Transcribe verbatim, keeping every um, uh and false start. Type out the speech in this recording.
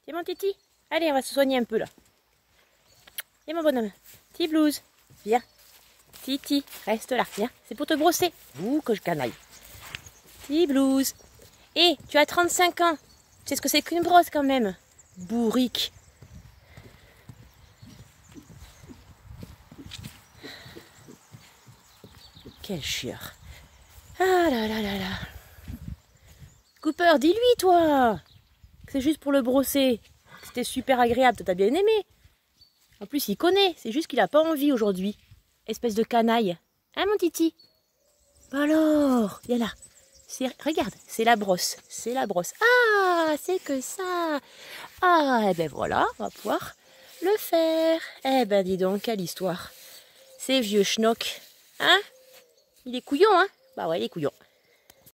Tiens mon titi. Allez, on va se soigner un peu là. Viens mon bonhomme. Petit blues. Viens. Titi, reste là. Viens. C'est pour te brosser. Ouh, que je canaille. Petit blues. Hé, tu as trente-cinq ans. Tu sais ce que c'est qu'une brosse quand même. Bourrique. Quel chieur. Ah là là là là. Cooper, dis-lui toi que c'est juste pour le brosser. C'était super agréable, toi t'as bien aimé. En plus il connaît, c'est juste qu'il a pas envie aujourd'hui. Espèce de canaille. Hein mon titi? Bah alors, viens là. Regarde, c'est la brosse, c'est la brosse. Ah, c'est que ça. Ah, et ben voilà, on va pouvoir le faire. Eh ben dis donc, quelle histoire. C'est vieux schnock. Hein? Il est couillon, hein? Bah ouais, il est couillon.